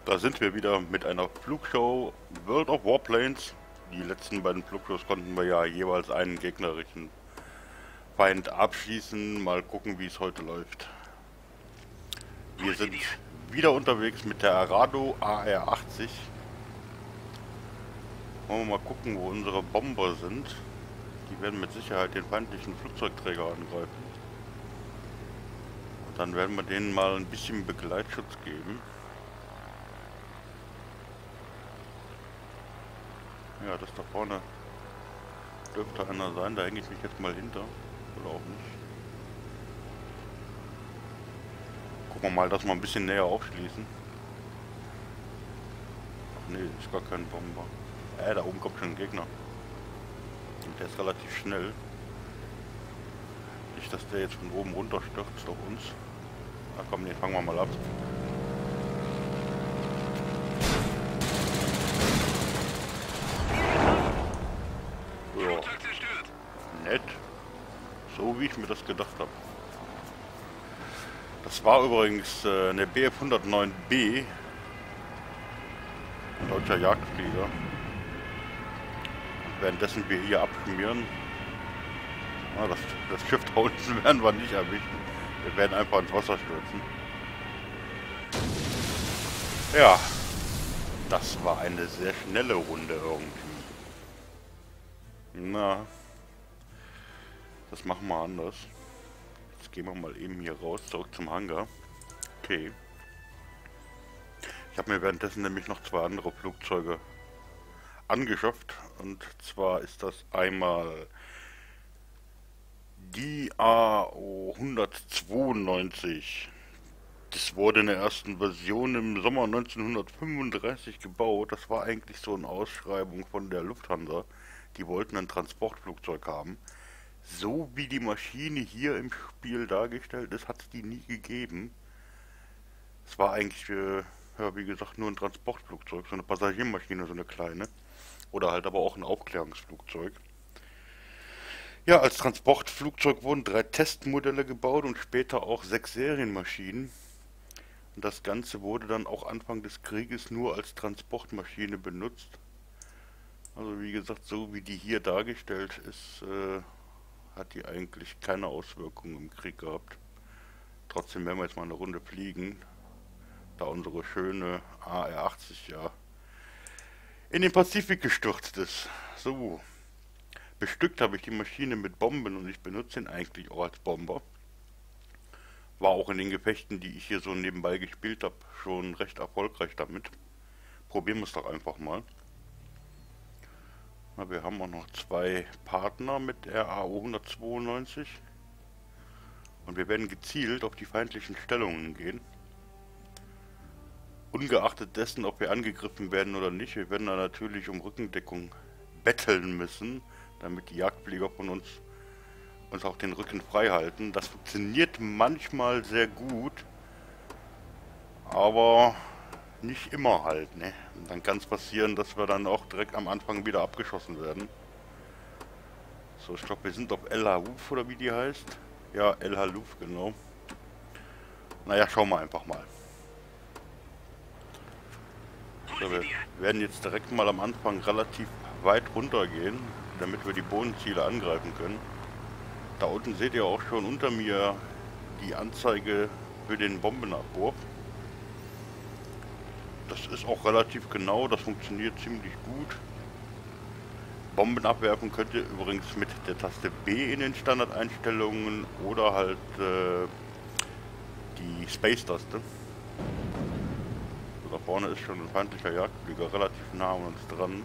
Da sind wir wieder mit einer Flugshow World of Warplanes. Die letzten beiden Flugshows konnten wir ja jeweils einen gegnerischen Feind abschießen. Mal gucken, wie es heute läuft. Wir sind wieder unterwegs mit der Arado AR-80. Wollen wir mal gucken, wo unsere Bomber sind. Die werden mit Sicherheit den feindlichen Flugzeugträger angreifen. Und dann werden wir denen mal ein bisschen Begleitschutz geben. Ja, das da vorne dürfte einer sein, da hänge ich mich jetzt mal hinter. Oder auch nicht. Gucken wir mal, dass wir ein bisschen näher aufschließen. Ach nee, ist gar kein Bomber. Da oben kommt schon ein Gegner. Und der ist relativ schnell. Nicht, dass der jetzt von oben runter stürzt auf uns. Na komm, den fangen wir mal ab. Nett. So wie ich mir das gedacht habe. Das war übrigens eine Bf-109B. Ein deutscher Jagdflieger. Und währenddessen wir hier abschmieren. Das Schiff da unten werden wir nicht erwischen. Wir werden einfach ins Wasser stürzen. Ja. Das war eine sehr schnelle Runde irgendwie. Na. Das machen wir anders. Jetzt gehen wir mal eben hier raus, zurück zum Hangar. Okay. Ich habe mir währenddessen nämlich noch zwei andere Flugzeuge angeschafft. Und zwar ist das einmal die AO 192. Das wurde in der ersten Version im Sommer 1935 gebaut. Das war eigentlich so eine Ausschreibung von der Lufthansa. Die wollten ein Transportflugzeug haben. So wie die Maschine hier im Spiel dargestellt ist, hat es die nie gegeben. Es war eigentlich, ja, wie gesagt, nur ein Transportflugzeug, so eine Passagiermaschine, so eine kleine. Oder halt aber auch ein Aufklärungsflugzeug. Ja, als Transportflugzeug wurden 3 Testmodelle gebaut und später auch 6 Serienmaschinen. Und das Ganze wurde dann auch Anfang des Krieges nur als Transportmaschine benutzt. Also wie gesagt, so wie die hier dargestellt ist, hat die eigentlich keine Auswirkungen im Krieg gehabt. Trotzdem werden wir jetzt mal eine Runde fliegen, da unsere schöne AR-80 ja in den Pazifik gestürzt ist. So, bestückt habe ich die Maschine mit Bomben und ich benutze ihn eigentlich auch als Bomber. War auch in den Gefechten, die ich hier so nebenbei gespielt habe, schon recht erfolgreich damit. Probieren wir es doch einfach mal. Na, wir haben auch noch 2 Partner mit der AO 192. Und wir werden gezielt auf die feindlichen Stellungen gehen. Ungeachtet dessen, ob wir angegriffen werden oder nicht, wir werden da natürlich um Rückendeckung betteln müssen, damit die Jagdflieger von uns auch den Rücken frei halten. Das funktioniert manchmal sehr gut, aber nicht immer halt, ne? Und dann kann es passieren, dass wir dann auch direkt am Anfang wieder abgeschossen werden. So, ich glaube, wir sind auf El Halouf oder wie die heißt. Ja, El Halouf, genau. Naja, schauen wir einfach mal. So, wir werden jetzt direkt mal am Anfang relativ weit runter gehen, damit wir die Bodenziele angreifen können. Da unten seht ihr auch schon unter mir die Anzeige für den Bombenabwurf. Das ist auch relativ genau, das funktioniert ziemlich gut. Bomben abwerfen könnt ihr übrigens mit der Taste B in den Standardeinstellungen oder halt die Space-Taste. So, da vorne ist schon ein feindlicher Jagdflieger relativ nah an uns dran.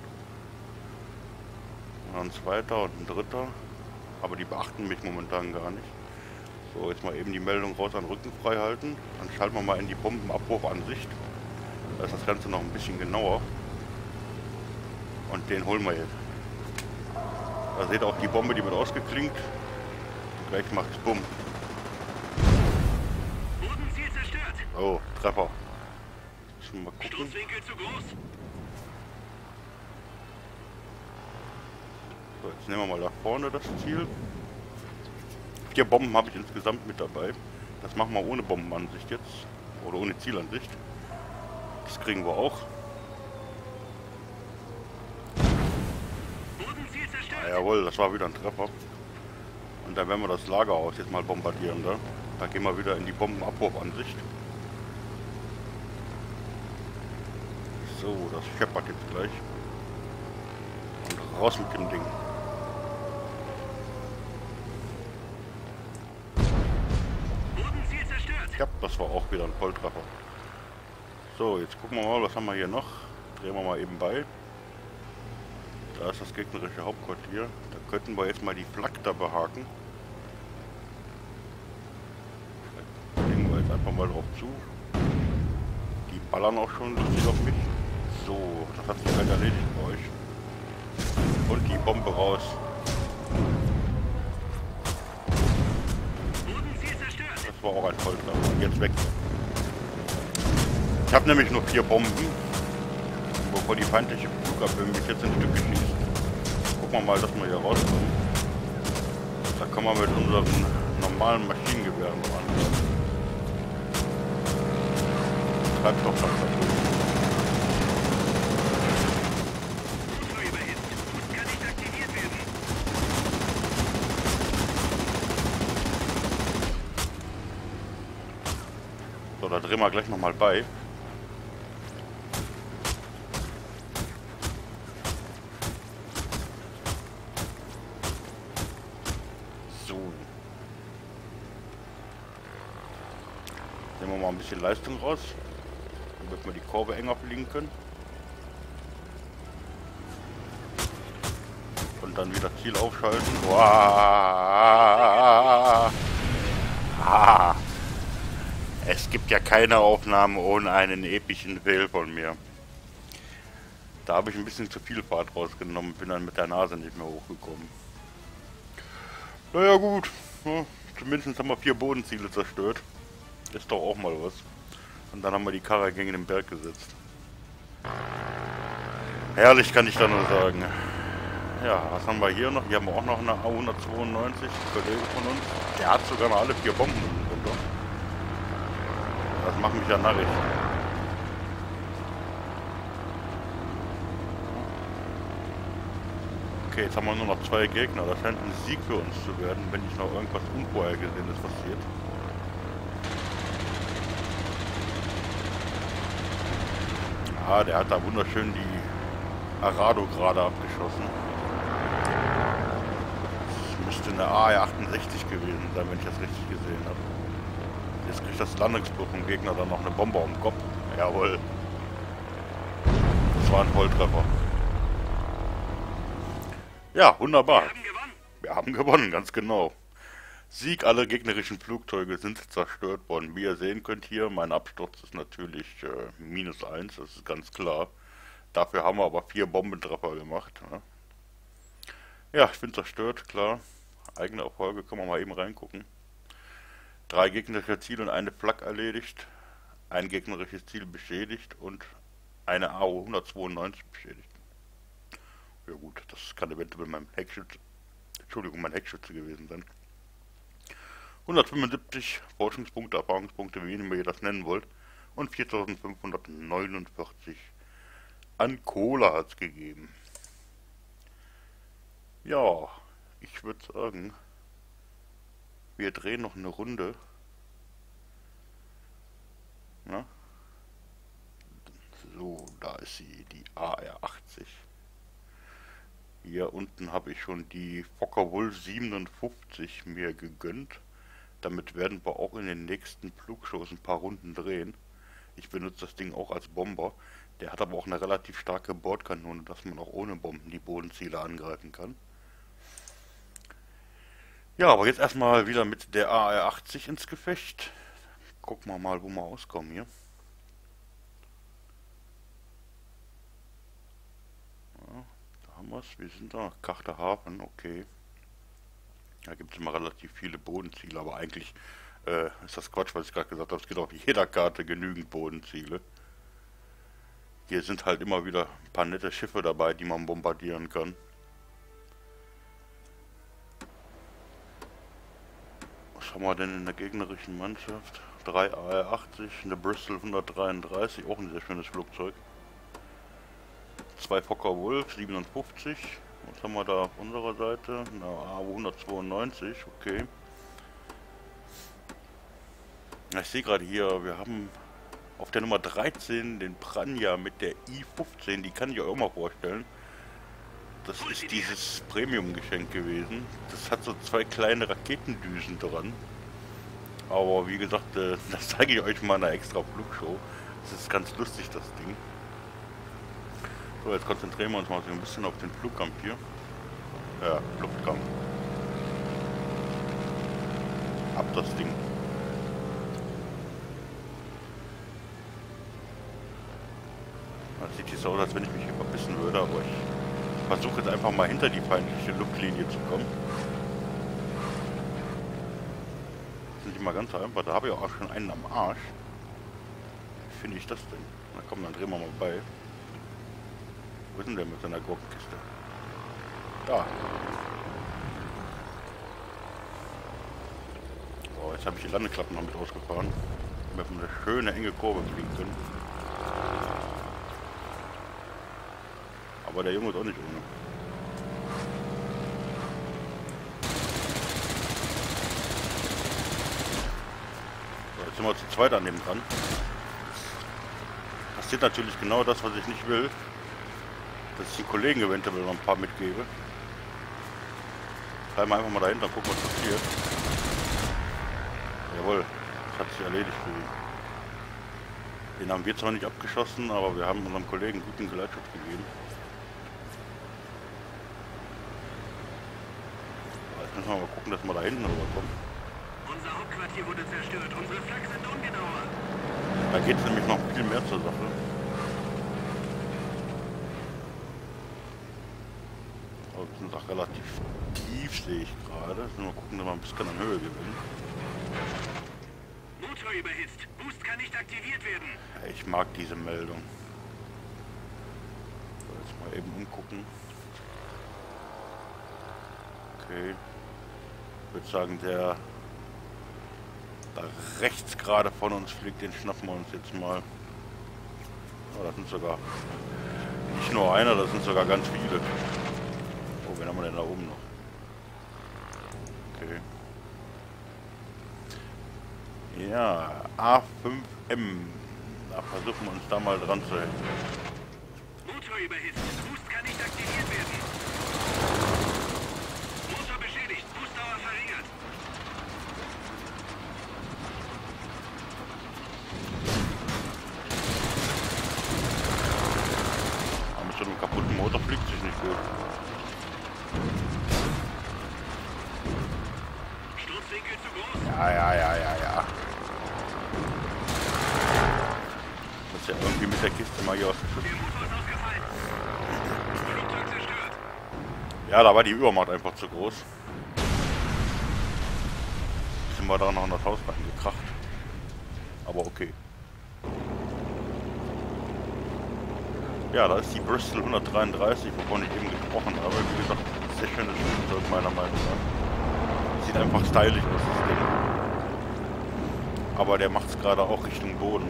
Und ein zweiter und ein dritter. Aber die beachten mich momentan gar nicht. So, jetzt mal eben die Meldung raus an Rücken frei halten. Dann schalten wir mal in die Bombenabwurfansicht. Da ist das Ganze noch ein bisschen genauer. Und den holen wir jetzt. Da seht ihr auch die Bombe, die wird ausgeklinkt. Gleich macht's Bumm. Bodenziel zerstört. Oh, Treffer. Müssen wir mal gucken. Stoßwinkel zu groß. So, jetzt nehmen wir mal da vorne das Ziel. 4 Bomben habe ich insgesamt mit dabei. Das machen wir ohne Bombenansicht jetzt. Oder ohne Zielansicht. Das kriegen wir auch. Bodenziel zerstört. Ah, jawohl, das war wieder ein Treffer. Und dann werden wir das Lagerhaus jetzt mal bombardieren, da. Da gehen wir wieder in die Bombenabwurfansicht. So, das scheppert jetzt gleich. Und raus mit dem Ding. Bodenziel zerstört. Ja, das war auch wieder ein Volltreffer. So, jetzt gucken wir mal, was haben wir hier noch. Drehen wir mal eben bei. Da ist das gegnerische Hauptquartier. Da könnten wir jetzt mal die Flak da behaken. Da legen wir jetzt einfach mal drauf zu. Die ballern auch schon lustig auf mich. So, das hat sich halt erledigt bei euch. Und die Bombe raus. Bodenziel zerstört. Das war auch ein Volltreffer. Jetzt weg. Ich habe nämlich nur 4 Bomben, wovor die feindliche Flugabwehr mich jetzt in Stücke schießt. Gucken wir mal, dass wir hier rauskommen. Da kommen wir mit unseren normalen Maschinengewehren ran. Treibt doch was dazu. Motor überhitzt. Boost kann nicht aktiviert werden. So, da drehen wir gleich nochmal bei. So. Nehmen wir mal ein bisschen Leistung raus, damit wir die Kurve enger fliegen können. Und dann wieder Ziel aufschalten. Wow. Ah. Es gibt ja keine Aufnahme ohne einen epischen Fail von mir. Da habe ich ein bisschen zu viel Fahrt rausgenommen, bin dann mit der Nase nicht mehr hochgekommen. Naja gut, ja, zumindest haben wir 4 Bodenziele zerstört. Ist doch auch mal was. Und dann haben wir die Karre gegen den Berg gesetzt. Herrlich, kann ich da nur sagen. Ja, was haben wir hier noch? Hier haben wir auch noch eine A192, Kollege von uns. Der hat sogar noch alle 4 Bomben runter. Das macht mich ja narrig. Okay, jetzt haben wir nur noch 2 Gegner. Das scheint ein Sieg für uns zu werden, wenn nicht noch irgendwas Unvorhergesehenes passiert. Ah, der hat da wunderschön die Arado gerade abgeschossen. Das müsste eine AR-68 gewesen sein, wenn ich das richtig gesehen habe. Jetzt kriegt das Landungsblock vom Gegner dann noch eine Bombe am Kopf. Jawohl. Das war ein Volltreffer. Ja, wunderbar. Wir haben gewonnen. Wir haben gewonnen, ganz genau. Sieg, alle gegnerischen Flugzeuge sind zerstört worden. Wie ihr sehen könnt hier, mein Absturz ist natürlich -1, das ist ganz klar. Dafür haben wir aber 4 Bombentreffer gemacht. Ne? Ja, ich bin zerstört, klar. Eigene Erfolge, können wir mal eben reingucken. 3 gegnerische Ziele und eine Flak erledigt. Ein gegnerisches Ziel beschädigt und eine AO-192 beschädigt. Ja gut, das kann eventuell mein Heckschütze gewesen sein. 175 Forschungspunkte, Erfahrungspunkte, wie ihr das nennen wollt. Und 4549 an Cola hat es gegeben. Ja, ich würde sagen, wir drehen noch eine Runde. Na? So, da ist sie, die AR-80. Hier unten habe ich schon die Focke-Wulf 57 mir gegönnt. Damit werden wir auch in den nächsten Flugshows ein paar Runden drehen. Ich benutze das Ding auch als Bomber. Der hat aber auch eine relativ starke Bordkanone, dass man auch ohne Bomben die Bodenziele angreifen kann. Ja, aber jetzt erstmal wieder mit der AR-80 ins Gefecht. Gucken wir mal, wo wir auskommen hier. Ja, da haben wir es. Wir sind da. Kartehafen, okay. Da gibt es immer relativ viele Bodenziele, aber eigentlich ist das Quatsch, was ich gerade gesagt habe. Es gibt auf jeder Karte genügend Bodenziele. Hier sind halt immer wieder ein paar nette Schiffe dabei, die man bombardieren kann. Was haben wir denn in der gegnerischen Mannschaft? 3 AR-80, eine Bristol 133, auch ein sehr schönes Flugzeug. 2 Fokker Wolf 57. Was haben wir da auf unserer Seite? Eine AW 192, okay. Ich sehe gerade hier, wir haben auf der Nummer 13 den Pranja mit der I-15, die kann ich euch auch mal vorstellen. Das ist dieses Premium-Geschenk gewesen. Das hat so 2 kleine Raketendüsen dran. Aber wie gesagt, das zeige ich euch mal in einer extra Flugshow. Das ist ganz lustig, das Ding. So, jetzt konzentrieren wir uns mal so ein bisschen auf den Flugkampf hier. Ja, Luftkampf. Ab das Ding. Das sieht hier so aus, als wenn ich mich hier verbissen würde, aber ich versuche jetzt einfach mal hinter die feindliche Luftlinie zu kommen. Das ist nicht mal ganz einfach, da habe ich auch schon einen am Arsch. Wie finde ich das denn? Na komm, dann drehen wir mal bei. Wo ist denn der mit seiner Gurkenkiste? Da. So, jetzt habe ich die Landeklappen noch mit ausgefahren. Damit wir eine schöne enge Kurve fliegen können. Aber der Junge ist auch nicht ohne. So, jetzt sind wir zu zweit an dem dran. Passiert natürlich genau das, was ich nicht will. Dass ich den Kollegen eventuell noch ein paar mitgebe. Bleiben wir einfach mal dahinter und gucken, was passiert. Jawohl, das hat sich erledigt für ihn. Den haben wir zwar nicht abgeschossen, aber wir haben unserem Kollegen guten Geleitschutz gegeben. Jetzt müssen wir mal gucken, dass wir da hinten rüberkommen. Unser Hauptquartier wurde zerstört. Unsere Flak sind ungenauer. Da geht es nämlich noch viel mehr zur Sache. Aber wir sind auch relativ tief, sehe ich gerade. Mal gucken, dass wir ein bisschen an Höhe gewinnen. Motor überhitzt. Boost kann nicht aktiviert werden. Ja, ich mag diese Meldung. So, jetzt mal eben umgucken. Okay. Ich würde sagen, der da rechts gerade von uns fliegt, den schnappen wir uns jetzt mal. Oh, das sind sogar nicht nur einer, das sind sogar ganz viele. Oh, wen haben wir denn da oben noch? Okay. Ja, A5M. Da versuchen wir uns da mal dran zu helfen. Motor überhitzt. Boost kann nicht aktiviert werden. Motor beschädigt. Boostdauer verringert. Aber mit so einem kaputten Motor fliegt sich nicht gut. Sturzwinkel zu groß. Ja. Muss ja irgendwie mit der Kiste mal hier aus dem Schuss. Der Motor ist ausgefallen. Flugzeug zerstört. Ja, da war die Übermacht einfach zu groß. Sind wir da noch in das Haus reingekracht. Aber okay. Ja, da ist die Bristol 133, wovon ich eben gesprochen habe. Wie gesagt, sehr schönes Flugzeug meiner Meinung nach. Sieht einfach stylisch aus, das Ding. Aber der macht es gerade auch Richtung Boden.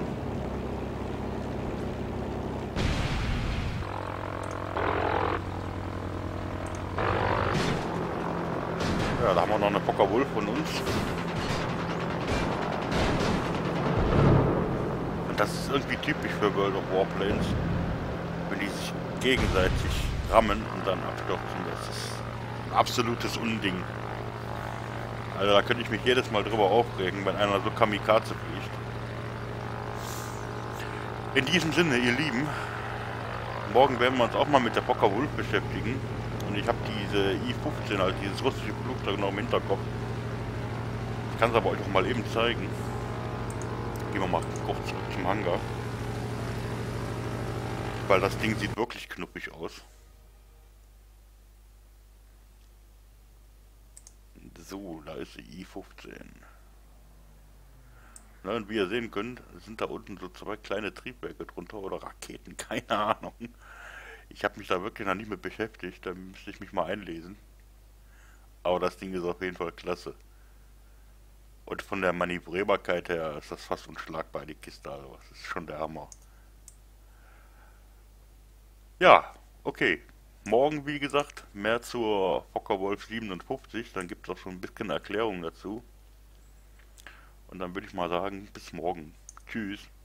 Ja, da haben wir noch eine Fokker Wolf von uns. Und das ist irgendwie typisch für World of Warplanes, wenn die sich gegenseitig rammen und dann abstürzen. Das ist ein absolutes Unding. Also da könnte ich mich jedes Mal drüber aufregen, wenn einer so Kamikaze fliegt. In diesem Sinne, ihr Lieben, morgen werden wir uns auch mal mit der Fokker Wolf beschäftigen. Und ich habe diese I-15, also dieses russische Flugzeug, noch im Hinterkopf. Ich kann es aber euch auch mal eben zeigen. Gehen wir mal kurz zurück zum Hangar. Weil das Ding sieht wirklich knuppig aus. So, da ist die I-15. Na, und wie ihr sehen könnt, sind da unten so 2 kleine Triebwerke drunter oder Raketen, keine Ahnung. Ich habe mich da wirklich noch nicht mit beschäftigt, da müsste ich mich mal einlesen. Aber das Ding ist auf jeden Fall klasse. Und von der Manövrierbarkeit her ist das fast unschlagbar, die Kiste. Also, das ist schon der Hammer. Ja, okay. Morgen, wie gesagt, mehr zur Focke-Wulf 57. Dann gibt es auch schon ein bisschen Erklärung dazu. Und dann würde ich mal sagen, bis morgen. Tschüss.